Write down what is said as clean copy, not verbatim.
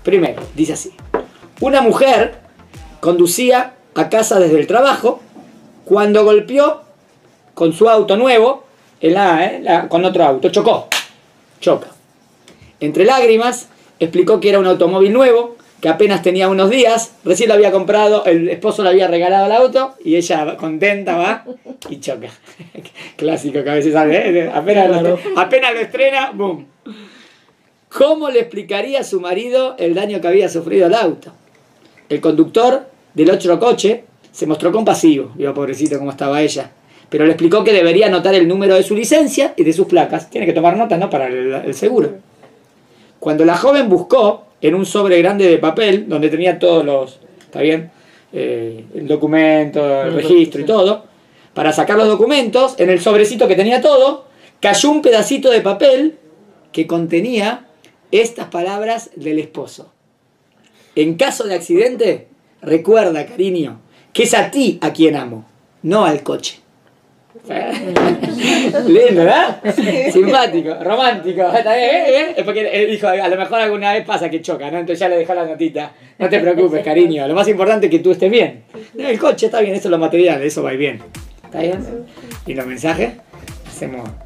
Primero, dice así. Una mujer conducía a casa desde el trabajo cuando golpeó con su auto nuevo con otro auto. Choca. Entre lágrimas, explicó que era un automóvil nuevo, que apenas tenía unos días, recién lo había comprado, el esposo le había regalado el auto y ella contenta va y choca. Clásico que a veces sale, ¿eh? Apenas lo estrena, ¡boom! ¿Cómo le explicaría a su marido el daño que había sufrido el auto? El conductor del otro coche se mostró compasivo, vio pobrecito cómo estaba ella, pero le explicó que debería anotar el número de su licencia y de sus placas. Tiene que tomar nota, ¿no? Para el seguro. Cuando la joven buscó en un sobre grande de papel, donde tenía todos los, ¿está bien? El documento, el registro y todo, para sacar los documentos, en el sobrecito que tenía todo, cayó un pedacito de papel que contenía estas palabras del esposo. En caso de accidente, recuerda, cariño, que es a ti a quien amo, no al coche. Lindo, ¿verdad? Simpático, romántico. Es porque él dijo, a lo mejor alguna vez pasa que choca, ¿no? Entonces ya le dejó la notita. No te preocupes, cariño. Lo más importante es que tú estés bien. El coche está bien, eso es lo material, eso va bien. ¿Está bien? ¿Y los mensajes? Hacemos